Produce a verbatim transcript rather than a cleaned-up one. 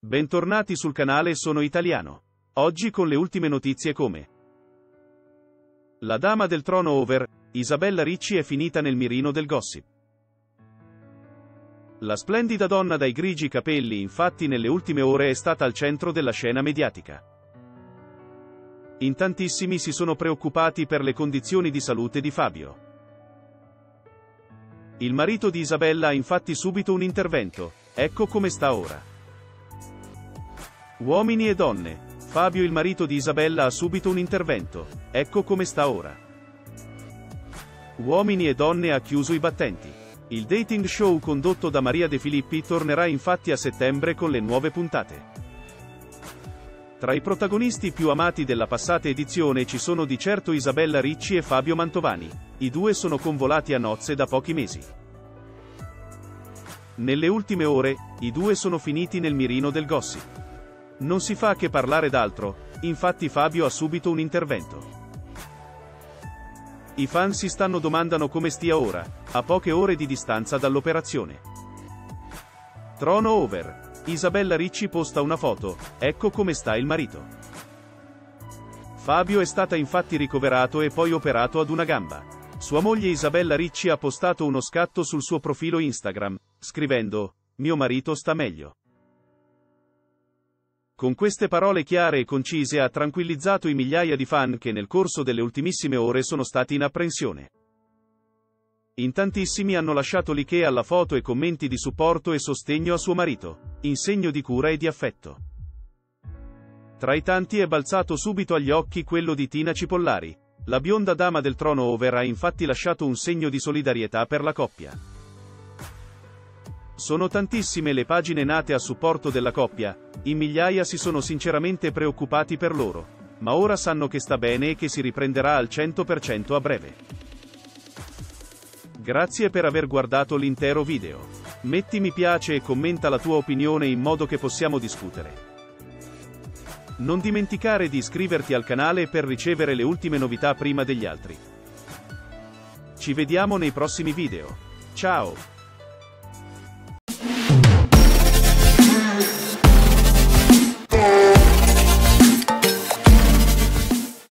Bentornati sul canale Sono Italiano. Oggi con le ultime notizie come la dama del trono over, Isabella Ricci è finita nel mirino del gossip. La splendida donna dai grigi capelli infatti nelle ultime ore è stata al centro della scena mediatica. In tantissimi si sono preoccupati per le condizioni di salute di Fabio. Il marito di Isabella ha infatti subito un intervento, ecco come sta ora. Uomini e donne, Fabio il marito di Isabella ha subito un intervento, ecco come sta ora. Uomini e donne ha chiuso i battenti. Il dating show condotto da Maria De Filippi tornerà infatti a settembre con le nuove puntate. Tra i protagonisti più amati della passata edizione ci sono di certo Isabella Ricci e Fabio Mantovani, i due sono convolati a nozze da pochi mesi. Nelle ultime ore, i due sono finiti nel mirino del gossip. Non si fa che parlare d'altro, infatti Fabio ha subito un intervento. I fan si stanno domandando come stia ora, a poche ore di distanza dall'operazione. Trono over. Isabella Ricci posta una foto, ecco come sta il marito. Fabio è stata infatti ricoverato e poi operato ad una gamba. Sua moglie Isabella Ricci ha postato uno scatto sul suo profilo Instagram, scrivendo: "Mio marito sta meglio". Con queste parole chiare e concise ha tranquillizzato i migliaia di fan che nel corso delle ultimissime ore sono stati in apprensione. In tantissimi hanno lasciato like alla foto e commenti di supporto e sostegno a suo marito, in segno di cura e di affetto. Tra i tanti è balzato subito agli occhi quello di Tina Cipollari. La bionda dama del trono over ha infatti lasciato un segno di solidarietà per la coppia. Sono tantissime le pagine nate a supporto della coppia, in migliaia si sono sinceramente preoccupati per loro, ma ora sanno che sta bene e che si riprenderà al cento per cento a breve. Grazie per aver guardato l'intero video. Metti mi piace e commenta la tua opinione in modo che possiamo discutere. Non dimenticare di iscriverti al canale per ricevere le ultime novità prima degli altri. Ci vediamo nei prossimi video. Ciao!